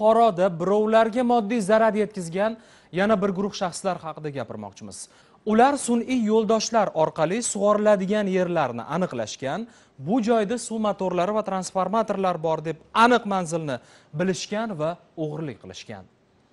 Buxoroda birovlarga moddiy zarar yetkazgan yana bir guruh shaxslar haqida gapirmoqchimiz. Ular sun'iy yo'ldoshlar orqali sug'oriladigan yerlarni aniqlashgan, bu joyda suv motorlari va transformatorlar bor deb aniq manzilni bilishgan va o'g'irlik qilishgan.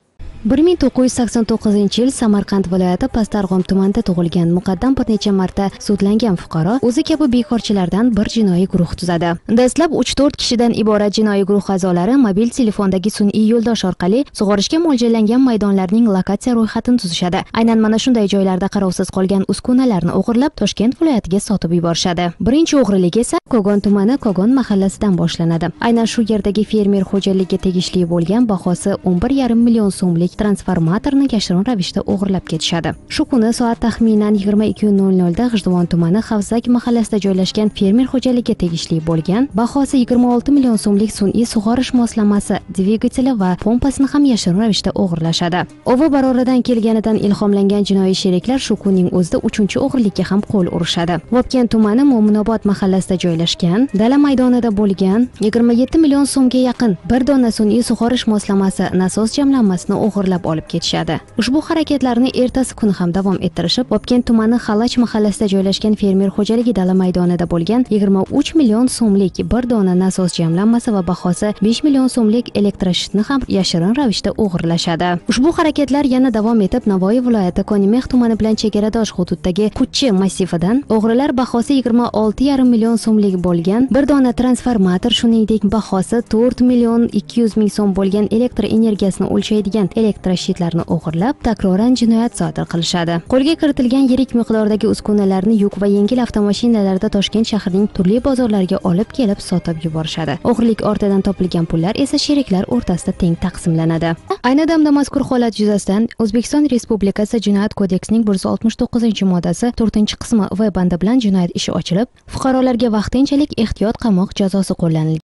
1989-yil Samarqand viloyati Pastarg'om tumanida tug'ilgan, muqaddam bir necha marta sudlangan fuqaro o'zi kabi bekorchilardan bir jinoiy guruh tuzadi. Dastlab 3-4 kishidan iborat jinoiy guruh a'zolari mobil telefondagi sun'iy yo'ldosh orqali sug'orishga mo'ljallangan maydonlarning lokatsiya ro'yxatini tuzishadi. Aynan mana shunday joylarda qarovsiz qolgan uskunalarni o'g'irlab Toshkent viloyatiga sotib yuborishadi. Birinchi o'g'rilik esa Kogon tumani Kogon mahallasidan boshlanadi. Aynan shu yerdagi fermer xo'jaligiga tegishli bo'lgan bahosi 11,5 million so'mlik transformatorni yashirin ravishda o'g'irlab ketishadi. Shu kuni soat taxminan 22:00 da G'ijduvon tumani Havzak mahallasida joylashgan fermer xo'jaligiga tegishli bo'lgan bahosi 26 million so'mlik sun'iy sug'orish moslamasi, dvigateli va pompasini ham yashirin ravishda o'g'irlashadi. Ovi baroridan kelganidan ilhomlangan jinoiy sheriklar shu kunning o'zida 3-o'g'irlikka ham qo'l urishadi. Vobkent tumani Mo'minobod mahallasida joylashgan dala maydonida bo'lgan 27 million so'mga yaqin bir dona sun'iy sug'orish moslamasi, nasos jamlanmasini o'g'irlab olib ketishadi. Ushbu harakatlarni ertasi kuni ham davom ettirishib, Vobkent tumani Xalach mahallasida joylashgan fermer xo'jaligi dala maydonida bo'lgan 23 million so'mlik bir dona nasos jamlanmasi va bahosi 5 million so'mlik elektroshitni ham yashirin ravishda o'g'irlashadi. Ushbu harakatlar yana davom etib, Navoiy viloyati Konimex tumani bilan chegaradosh hududdagi Kuchchi massividan o'g'rilar bahosi 26,5 million so'mlik bo'lgan bir dona transformator, shuningdek bahosi 4 million 200 ming so'm bo'lgan elektr energiyasini o'lchaydigan elektroshitlarni o'g'irlab, takroran jinoyat sodir qilishadi. Qo'lga kiritilgan yirik miqdordagi uskunalarni yuk va yengil avtomashinalarda Toshkent shahrining turli bozorlariga olib kelib sotib yuborishadi. O'g'irlik ortidan topilgan pullar esa sheriklar o'rtasida teng taqsimlanadi. Ayni damda mazkur holat yuzasidan O'zbekiston Respublikasi Jinoyat kodeksining 169-moddasi 4-qismi V bandi bilan jinoyat ishi ochilib, fuqarolarga vaqtinchalik ehtiyot qamoq jazosi qo'llanilgan.